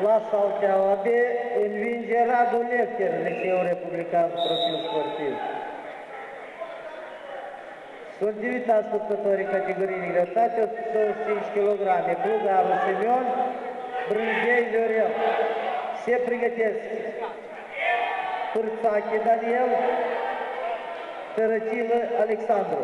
La Salteaua B învinge Radu Lefter, Liceul Republican Profil Sportiv. Sunt invitați luptătorii categoriei de greutate, 125 kg, Clugaru Simeon, Brânzei Viorel. Se pregătesc Pârțache Daniel, Tărăcilă Alexandru.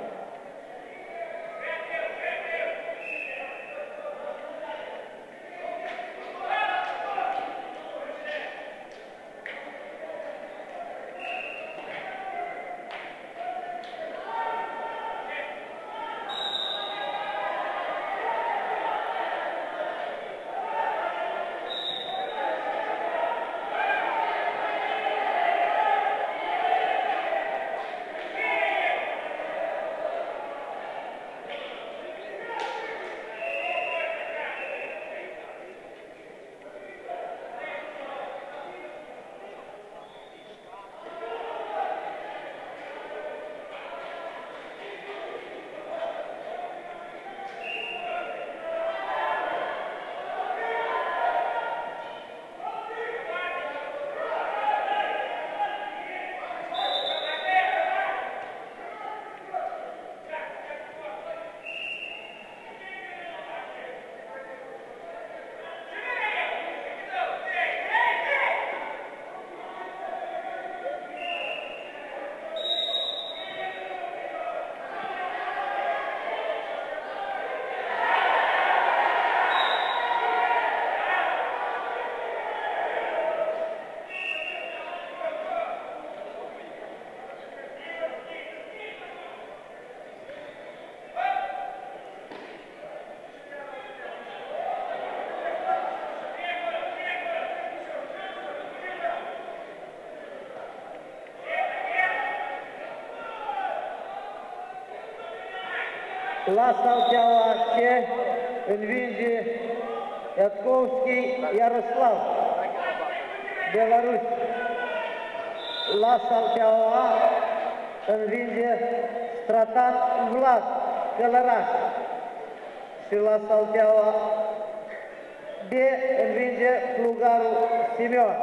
La Salteaua C învinge Iatkovski Iaroslav, Belarus. La Salteaua A învinge Stratan Vlad, Călăraș. Și la Salteaua B învinge Clugaru Simeon.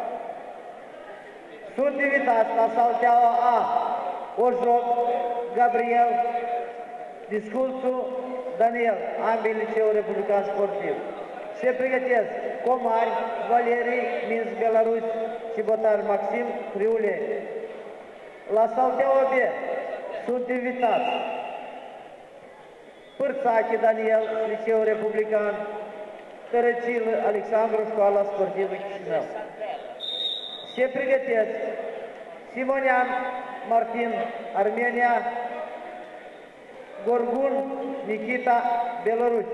Sunt invitați la Salteaua A Ojoc Gabriel, Disculțu Daniel, ambii Liceu Republican Sportiv. Se pregătesc Comari, Valerii, Minsk, Belarus și Botar Maxim, Friuleni. La Salteaua B sunt invitați Pârțache Daniel, Liceu Republican, Tărăcilă Alexandru, Școala Sportivă Chișinău. Se pregătesc Simonian Martin, Armenia, Gorgun Nikita, Belarus.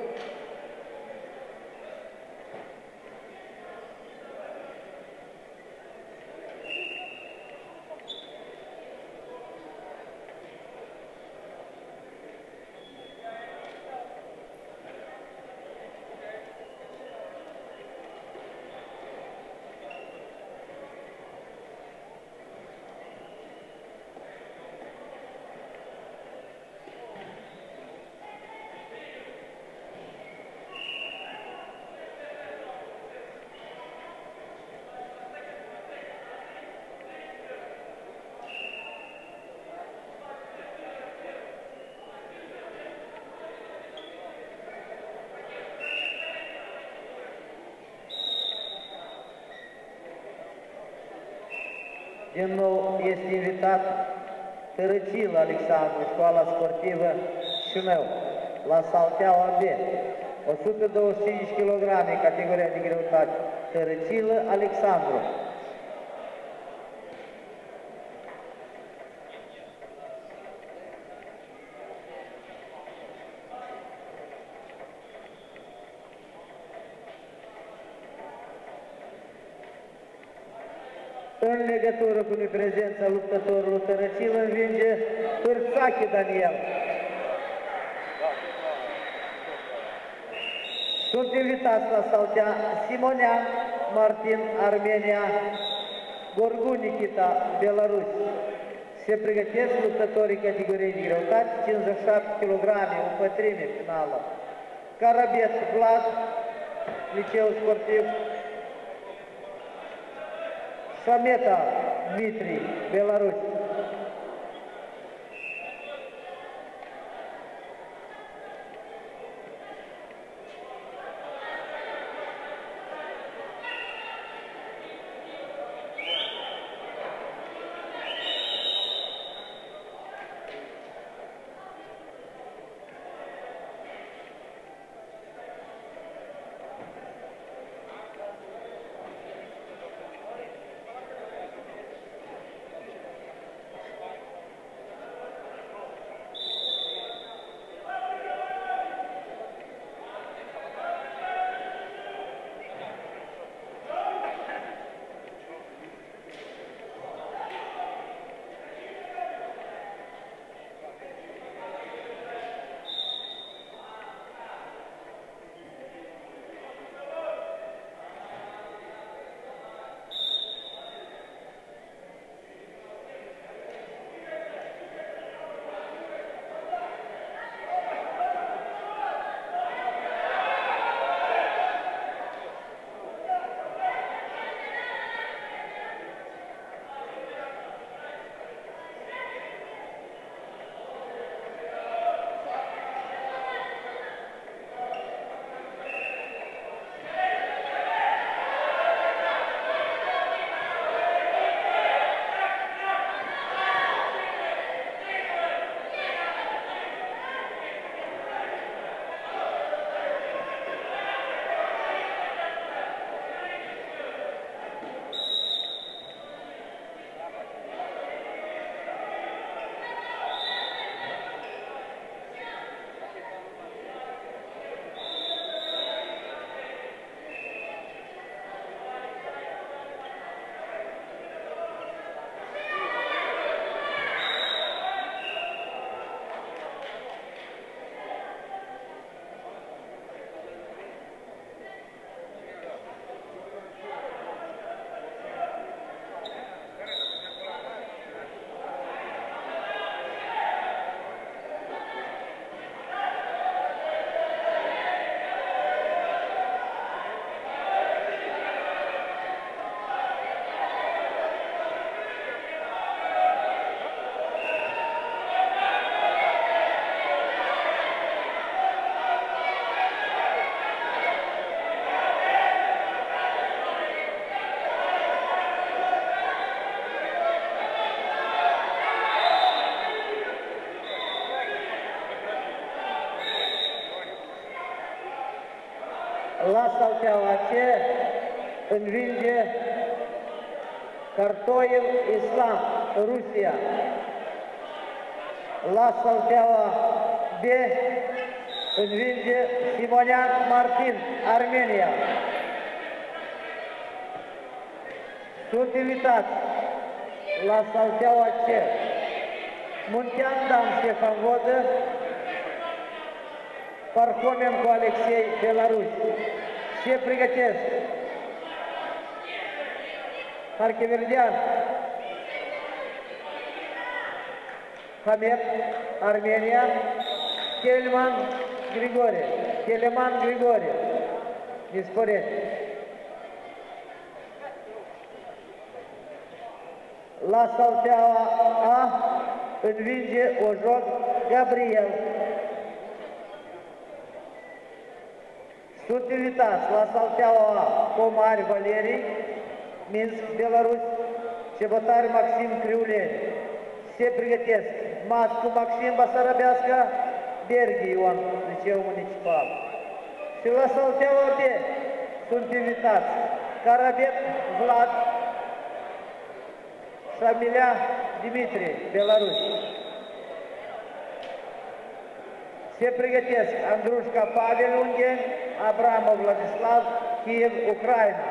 Din nou este invitat Tărăcilă Alexandru, Școala Sportivă Chișinău, la Salteaua B, 125 kg, categoria de greutate, Tărăcilă Alexandru. În legătură cu neprezența luptătorului Tărăcilă învinge Pârțache Daniel. Sunt invitați la Saltea Simonian Martin, Armenia, Gorgun Nikita, Belarus. Se pregătesc luptătorii categoriei de greutate, 57 kg, o pătrime finală. Carabet Vlad, Liceul Sportiv Șameta Dmitri, Belarus. La Salteaua C învinge Cartoil Islam, Rusia. La Salteaua B învinge Simonean Martin, Armenia. Sunt invitați la Salteaua C Muntean Dan, Ștefan Vodă, Parhomenko Alexei, Belarus. Se pregătesc Harcheverdean Hamed, Armenia, Teleman Grigore, Nisporet. La Salteaua A învinge Ojot Gabriel. Sunt invitați la Salteaua A Comari Valerii, Minsk, Belarus, Cebătari Maxim Criuleni. Se pregătesc Mascu Maxim Basarabească, Berghi Ion, Liceu Municipal. Și la Salteaua B sunt invitați Carabet Vlad, Șamilea Dimitri, Belarus. Se pregătesc Andrușca Pavel Ungheni, Abramov Vladislav, Kiev, Ucraina.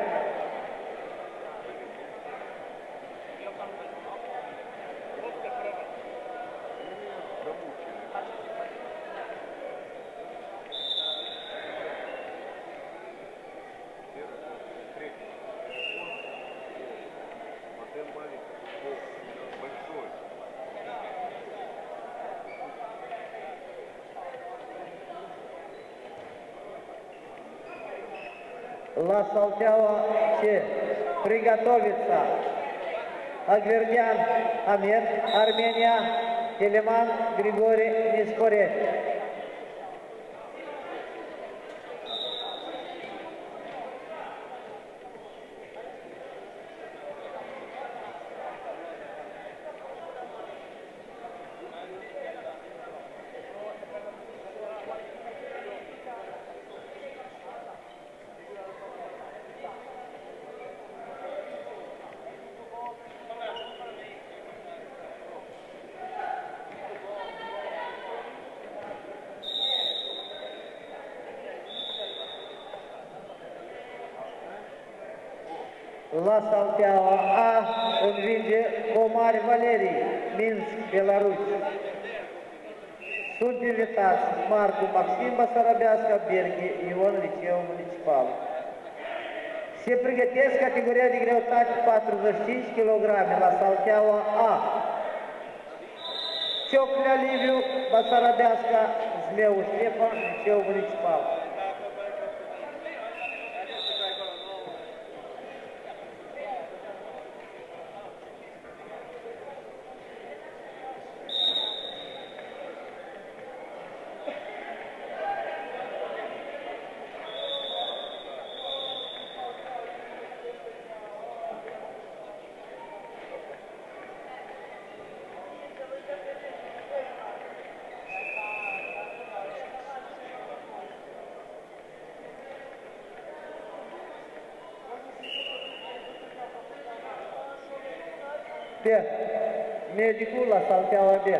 La Salteaua C. Приготовиться. Агвердян Амир, Армения, Телеман Григорий, не спорить. La Salteaua A învinge Comari Valerii, Minsk, Belarus. Sunt invitați Marcu Maxim, Basarabeasca, Berghi, Ion, Liceu Municipal. Se pregătesc categoria de greutate 45 kg la Salteaua A. Cioclea Liviu, Basarabeasca, Zmeu Ștefan, Liceu Municipal. B. Medicul la Salteaua B.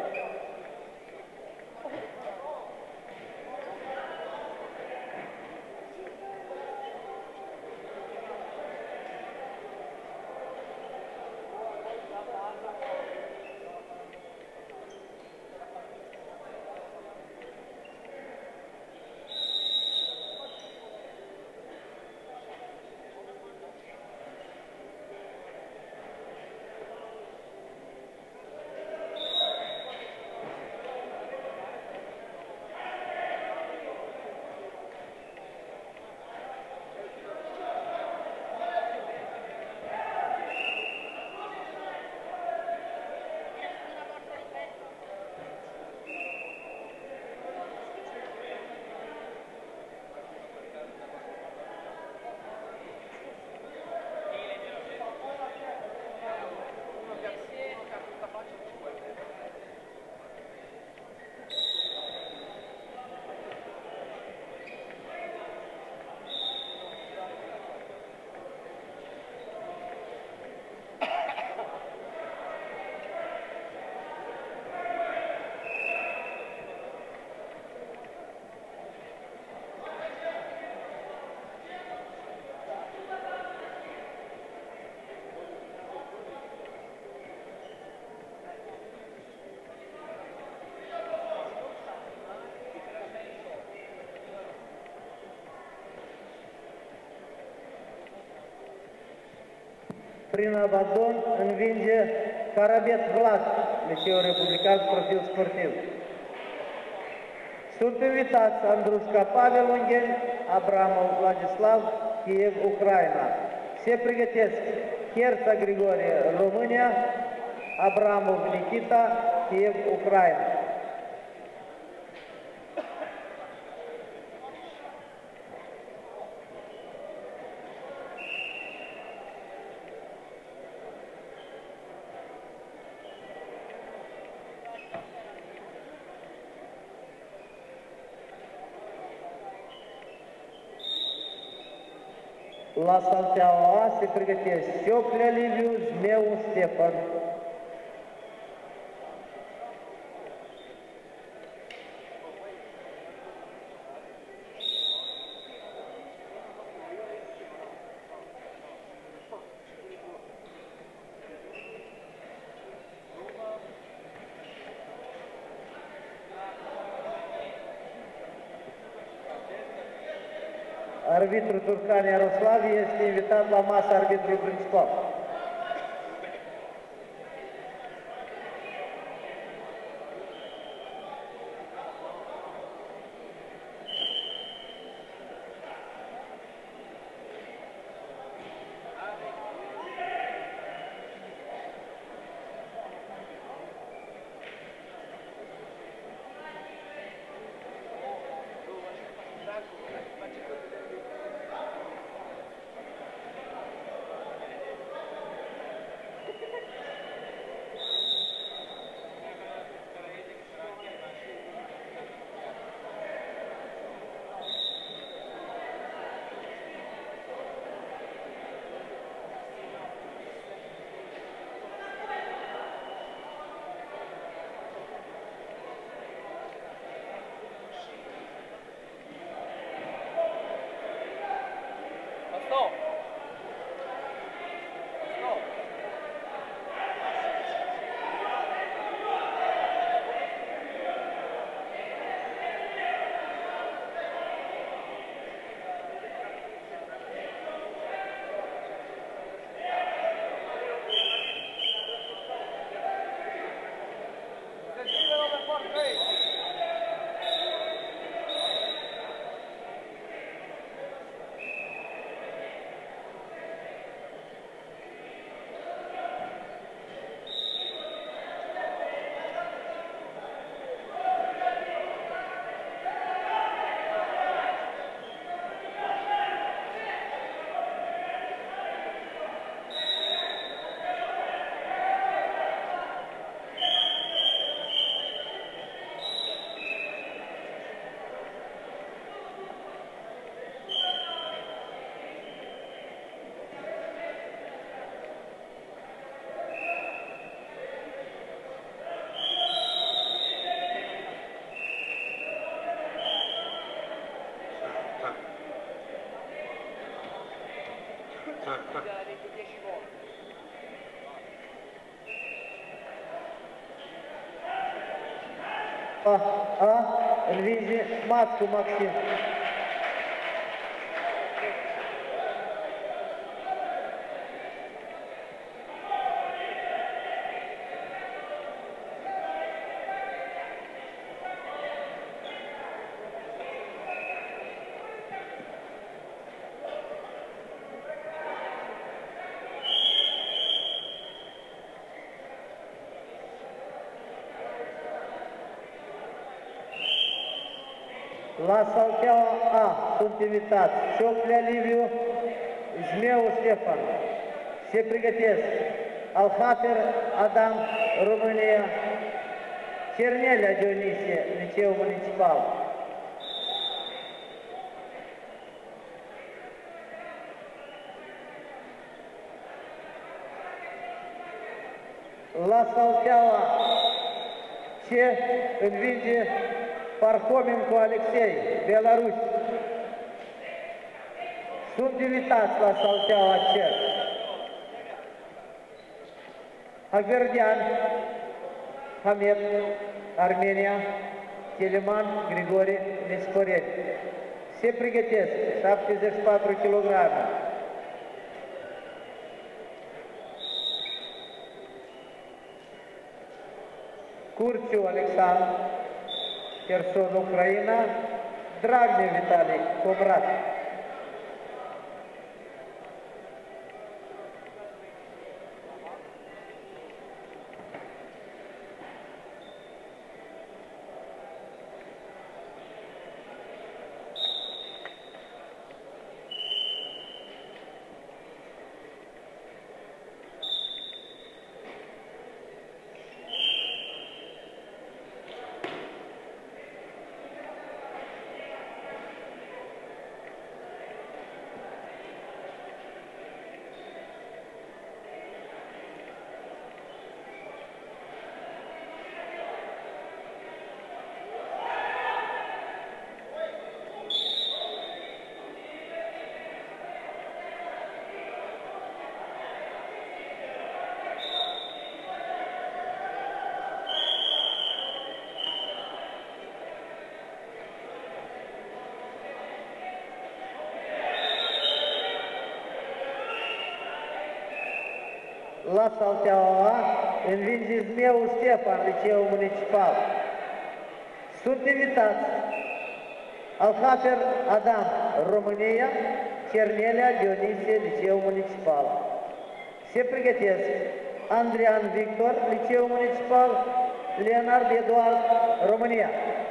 Prin abandon învinge Carabet Vlad, Liceul Republican Profil Sportiv. Sunt invitați Andrușca Pavel Ungheni, Abramov Vladislav, Kiev, Ucraina. Se pregătesc Cherța Grigorie, România, Abramov Nikita, Kiev, Ucraina. La Salteaua A se pregătesc Cioclea Liviu, Zmeu Ștefan. Arbitrul Turcan Iaroslav este invitat la masa arbitrului principal. învinge Mascu Maxim. La Salteaua A sunt invitați Cioclea Liviu, Zmeu Ștefan. Se pregătesc Alhafer Adam, România, Cernelea Dionisie, Liceu Municipal. La Salteaua C învinge Parhomenko Alexei, Belarus. Sunt invitați la Salteaua C Haverdian, Hamed, Armenia, Teleman, Grigore, Nesporeni. Se pregătesc 74 kg. Curciu Alexandru, Kherson, Ucraina, Dragne Vitali, Comrat. La Salteaua A învinge Zmeu Ștefan, Liceu Municipal. Sunt invitați Alhafer Adam, România, Cernelea Dionisie, Liceu Municipal. Se pregătesc Andrian Victor, Liceu Municipal, Leonard Eduard, România.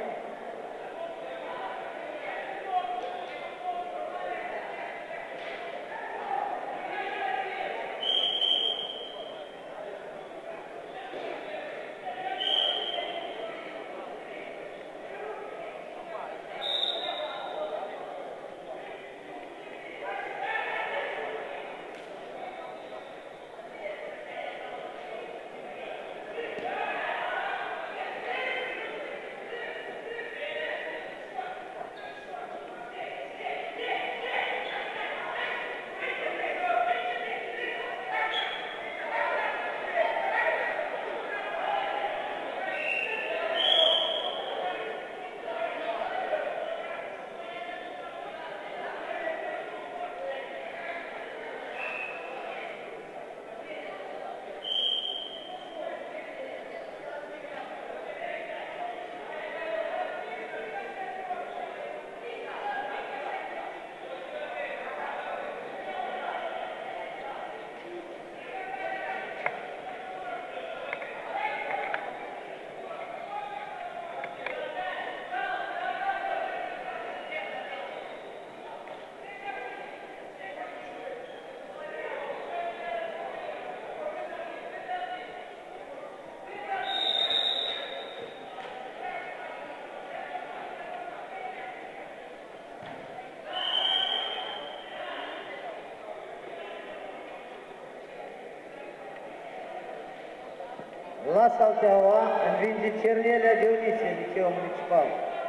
La Salteaua învinge Cernelea Dionisie, Liceu Municipal.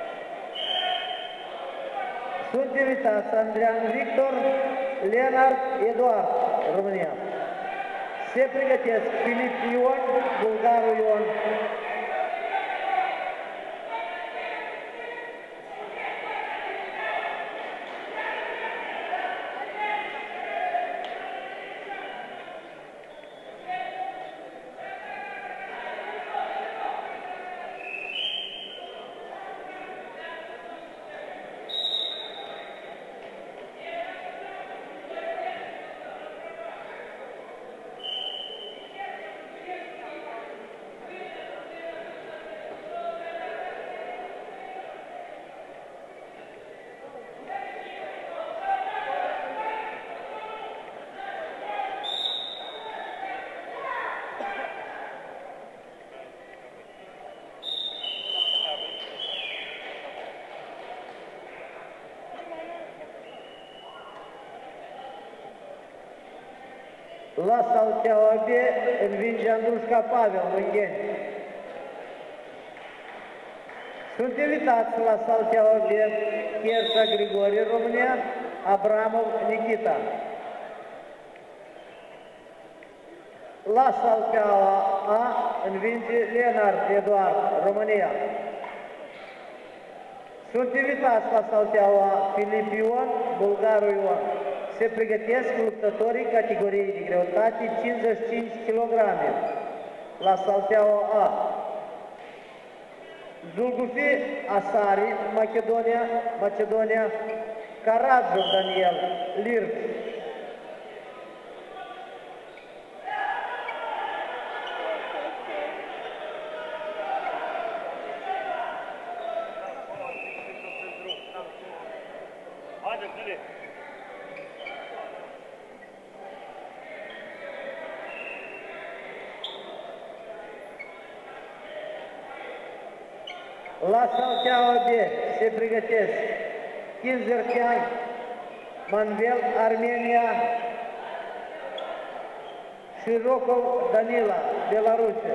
Sunt invitați Andrian Victor, Leonard Eduard, România. Se pregătesc Filip Ion, bulgarul Ion. La Salteaua B învinge Andrușca Pavel, Mângheni. Sunt invitați la Salteaua B Chersa Grigorie, România, Abramov Nikita. La Salteaua A învinge Leonard Eduard, România. Sunt invitați la Salteaua Filip Ion, Bulgarul Ion. Se pregătesc luptătorii categoriei de greutate 55 kg la Salteaua A. Zulgufi Asari, Macedonia, Karadjov Daniel, Lirt. La Salteaua B se pregătesc Kinzertian, Manvel, Armenia, Shirokov Danila, Belarusia.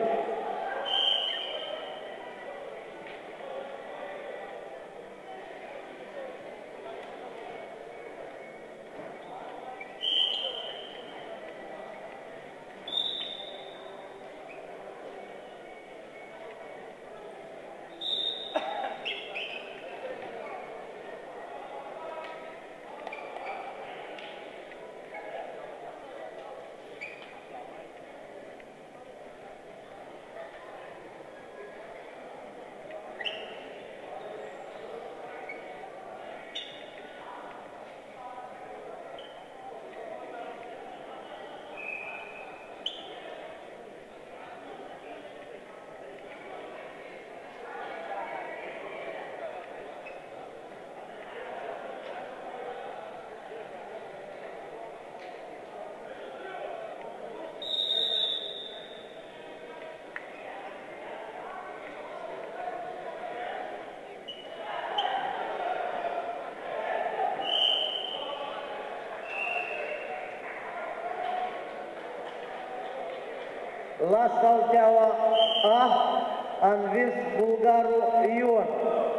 La Salteaua A a învins bulgarul Ion.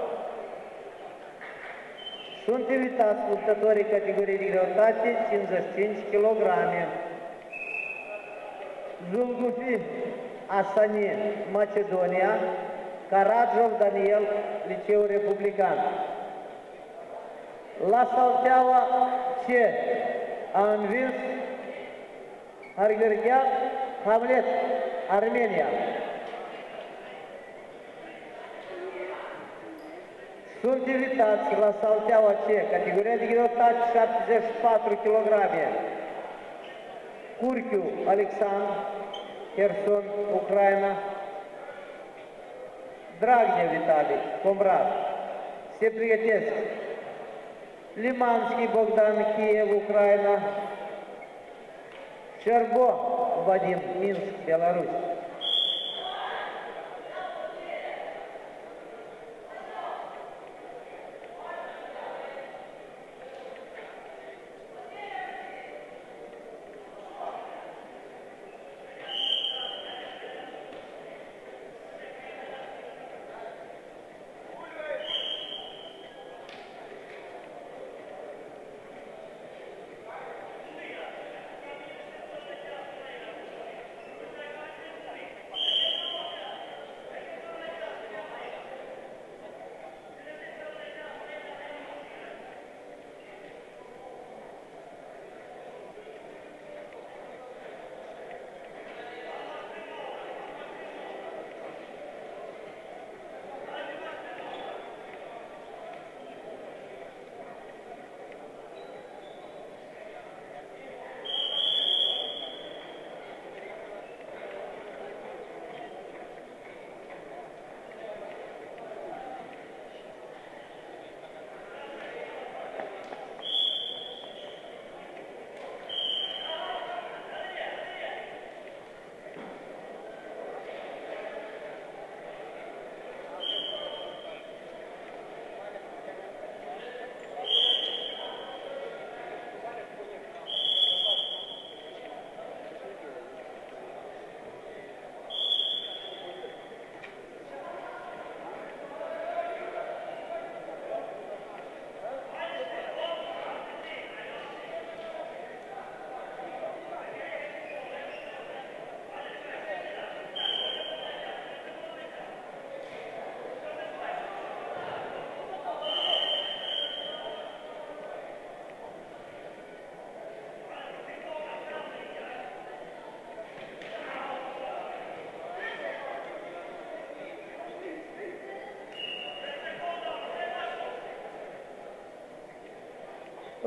Sunt invitați luptătorii categoriei de greutate 55 kg. Zulgufi Asani, Macedonia, Karadjov Daniel, Liceu Republican. La Salteaua C a învins Argerghean Hamlet, Armenia. Sunt invitați la Salteaua C, categoria de greutate 74 kg. Curchiu Alexandru, Kherson, Ucraina. Dragnea Vitali, Comrat. Se pregătesc Limanski Bogdan, Kiev, Ucraina. Șerbo Vadim, Minsk, Belarus.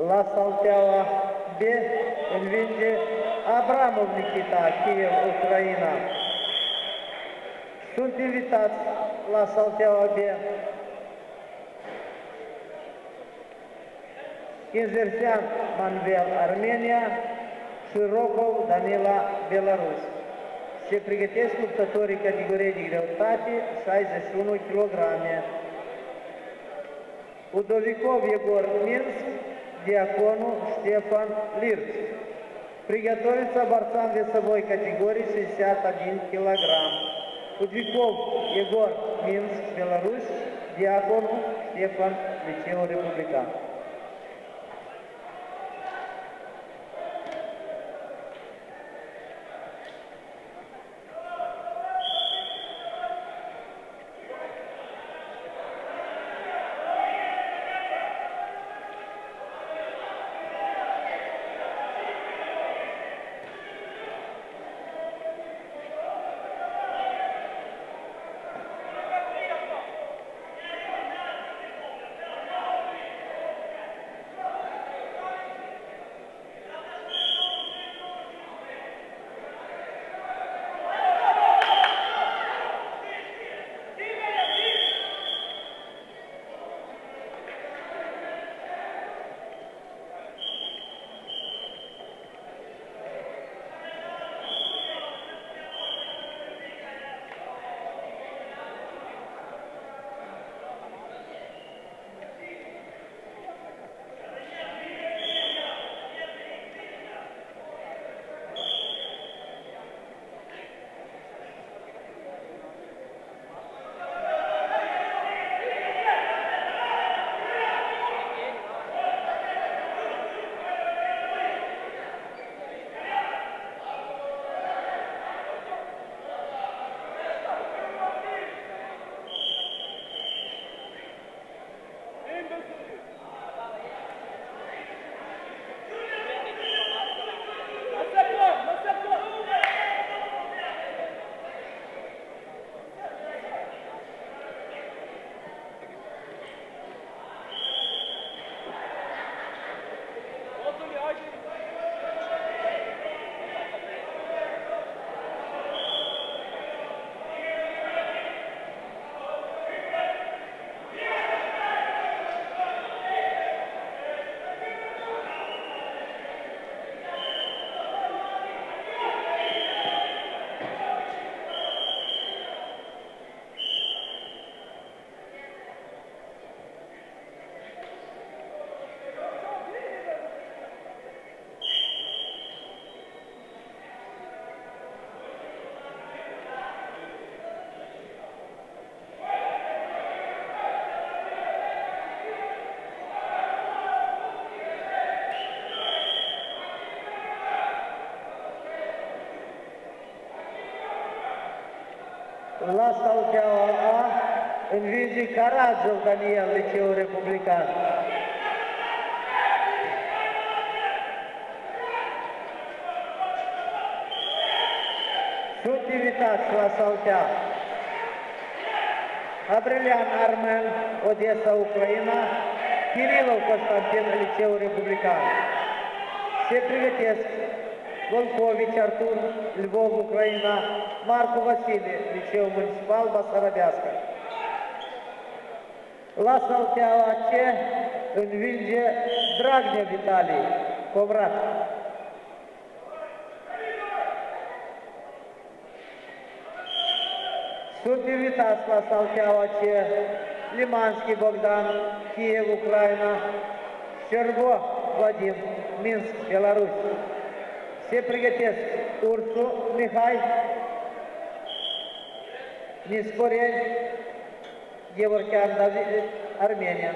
La Salteaua B învinge Abramov Nikita, Kiev, Ucraina. Sunt invitați la Salteaua B Kinzersean Manvel, Armenia și Rokov Danila, Belarus. Se pregătesc luptătorii categoriei de greutate 61 kg. Udovikov Егор, Минск, Диакону Штефан, Лирц. Приготовиться борцам весовой категории 61 кг. Удвиков Егор, Минск, Беларусь, Диакону Штефан, Лицею Республика. La Salteaua A învinge Karadzev Daniel, Liceul Republican. Sunt invitați la Saltea Abrelian Armen, Odessa, Ucraina, Kirilov Constantin, Liceul Republican. Se pregătesc Volkovici Artur, Lvov, Ucraina, Marcu Vasile, Liceu Municipal, Basarabească. La Salteaua C învinge Dragnea Vitalie, Comrat. Sunt invitați la Salteaua C Limanski Bogdan, Kiev, Ucraina, Șerbo Vadim, Minsk, Belarus. Se pregătesc Ursu Mihai, Nisporeni, Gevorchean David, Armenia.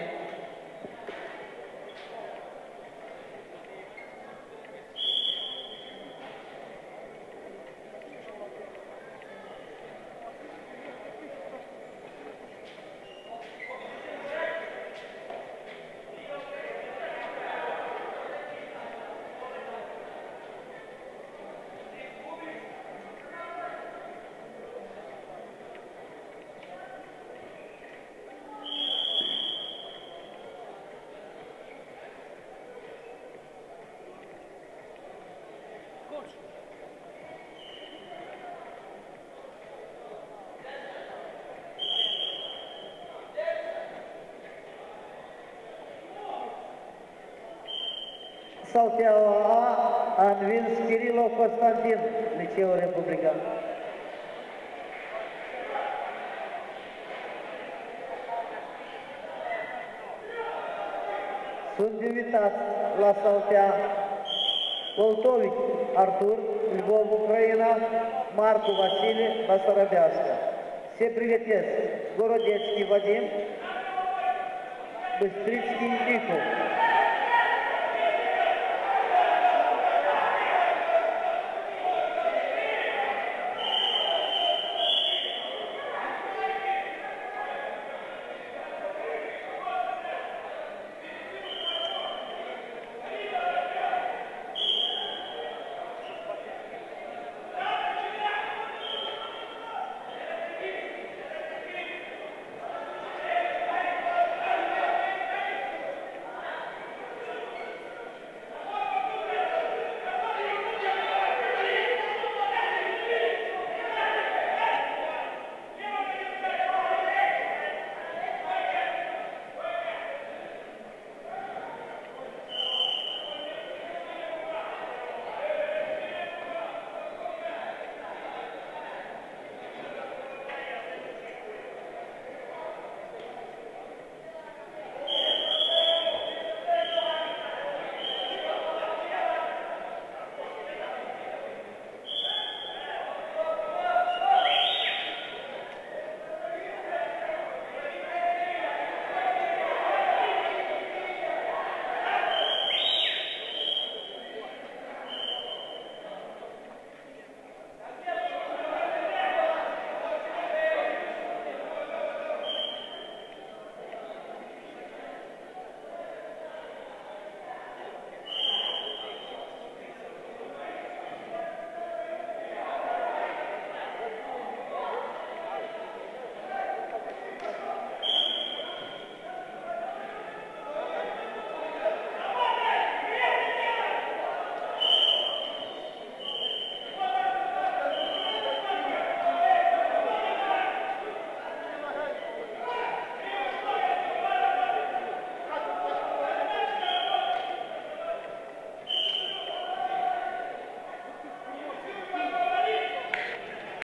Salteaua A a învins Kirilov Constantin, Liceul Republican. Sunt invitați la Saltea Poltovic Artur, Lvov, Ucraina, Marcu Vasile, Basarabeasca. Se pregătesc Gorodetski Vadim, Băstrițchi Nicu.